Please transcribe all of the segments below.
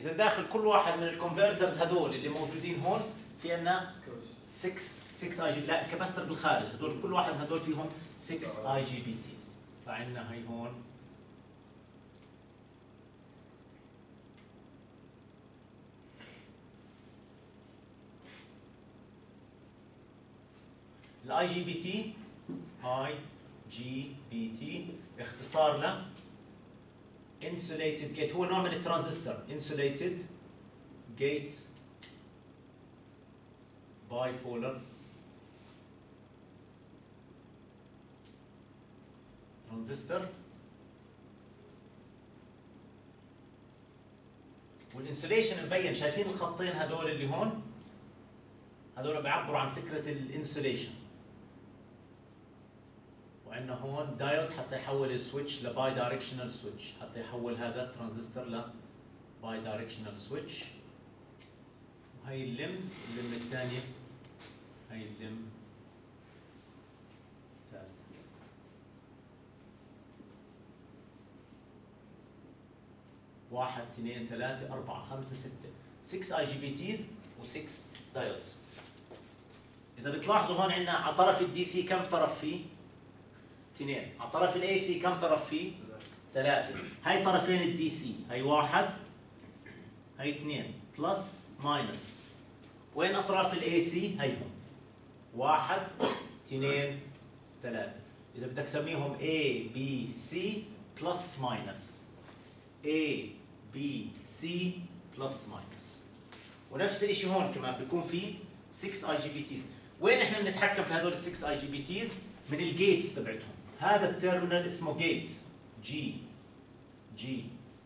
اذا داخل كل واحد من الكونفرترز هذول اللي موجودين هون في عندنا 6 اي جي، لا الكاباستر بالخارج هذول كل واحد من هذول فيهم 6 اي جي بي تيز. فعندنا هي هون الاي جي بي تي، اي جي بي تي اختصار له insulated gate، هو نوع من الترانزستور insulated gate bipolar ترانزستور. والانسوليشن مبين، شايفين الخطين هذول اللي هون؟ هذول بيعبروا عن فكرة الانسوليشن. وعندنا هون دايود حتى يحول السويتش لباي دايركشنال سويتش، حتى يحول هذا الترانزستور لباي دايركشنال سويتش. وهي اللمز، اللم الثانية، هي اللم الثالثة. واحد، اثنين، ثلاثة، أربعة، خمسة، ستة، 6 اي جي بي تيز و6 دايودز. إذا بتلاحظوا هون عندنا على طرف الدي سي كم طرف فيه؟ 2. على طرف الاي سي كم طرف فيه؟ 3. هاي طرفين الدي سي، هي 1 هي 2 بلس ماينس. وين اطراف الاي سي؟ هيهم 1 2 3. اذا بدك تسميهم A B C بلس ماينس، A B C بلس ماينس. ونفس الشيء هون كمان بيكون في 6 اي جي بي تيز. وين احنا بنتحكم في هذول ال 6 اي جي بي تيز؟ من الجيتس تبعتهم. هذا التيرمينال اسمه جيت جي،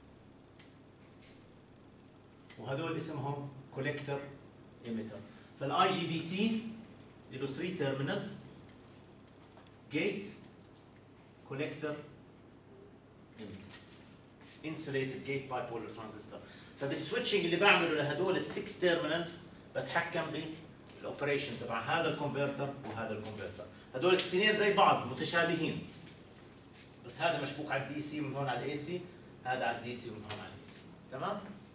وهذول اسمهم كوليكتور ايميتر. فالاي جي بي تي له 3 تيرمينالز، جيت، كوليكتور، ايميتر، انسوليتد جيت باي بولر ترانزستور. فبالسويتشنج اللي بعمله لهدول ال6 تيرمينالز بتحكم بالاوبريشن تبع هذا الكونفرتر وهذا الكونفرتر. هدول الاثنين زي بعض متشابهين، بس هذا مشبوك على الدي سي ومن هون على الاي سي، هذا على الدي سي ومن هون على الاي سي. تمام؟